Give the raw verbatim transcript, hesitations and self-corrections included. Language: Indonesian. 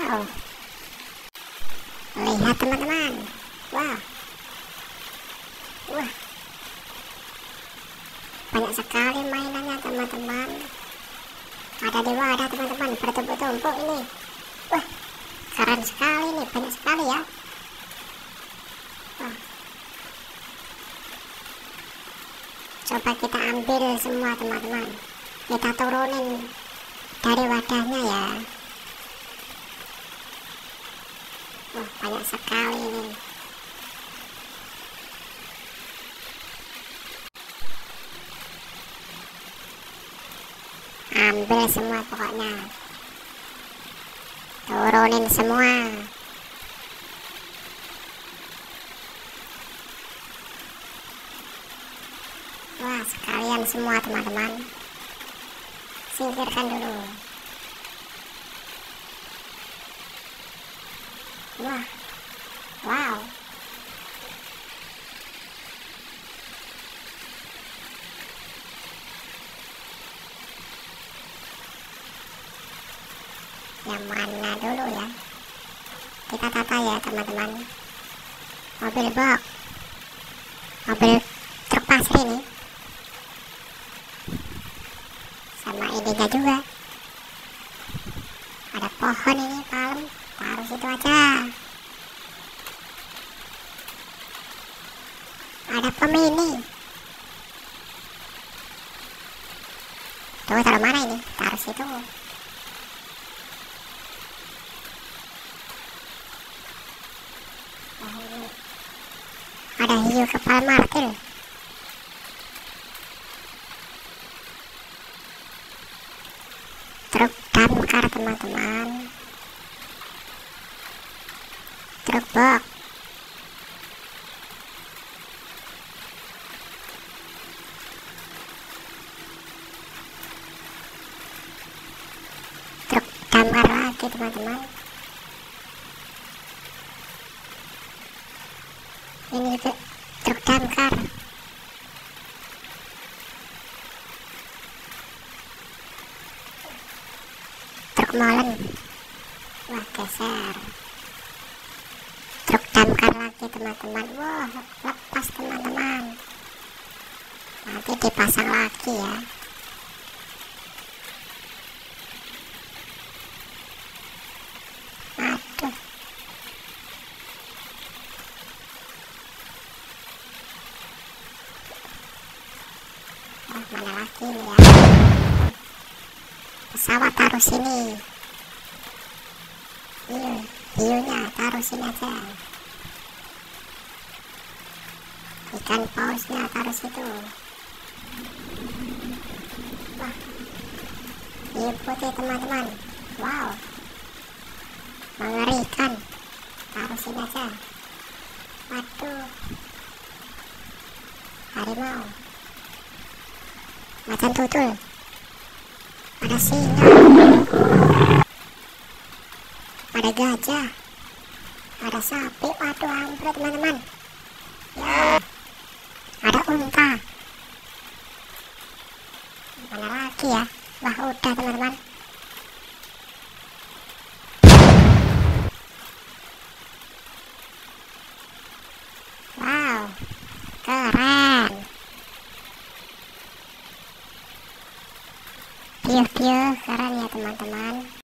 Wow, lihat teman-teman. Wow, wah, banyak sekali mainannya teman-teman. Ada di wadah teman-teman, bertumpuk-tumpuk ini. Wah, keren sekali nih, banyak sekali ya. Wah, coba kita ambil semua teman-teman, kita turunin dari wadahnya ya. Wah, banyak sekali ini. Ambil semua pokoknya, turunin semua. Wah, sekalian semua teman-teman, singkirkan dulu. Wah, wow, yang mana dulu ya, kita tata ya teman-teman. Mobil box, mobil truk pasir ini, sama ininya juga. Ada pohon ini, palem, taruh situ aja. Ada pemini, tuh taruh mana ini, taruh situ. Ada hiu kepala martil. Truk damkar teman-teman. Truk box. Truk damkar lagi teman-teman. Ini juga truk damkar. Truk molen. Wah, geser. Truk damkar lagi teman-teman. Wah, lepas teman-teman. Nanti dipasang lagi ya. Aduh. Oh, mana lagi nih ya. Pesawat taruh sini. Hiu, hiunya taruh sini aja. Ikan pausnya taruh situ. Wah, hiu putih teman-teman. Wow, mengerikan. Taruh sini aja. Waduh, harimau, macan tutul, ada singa, ada gajah, ada sapi. Waduh, hampir teman-teman ya. Ada unta. Mana lagi ya? Wah, udah teman-teman. Wow, keren. Piuh-piuh, keren ya teman-teman.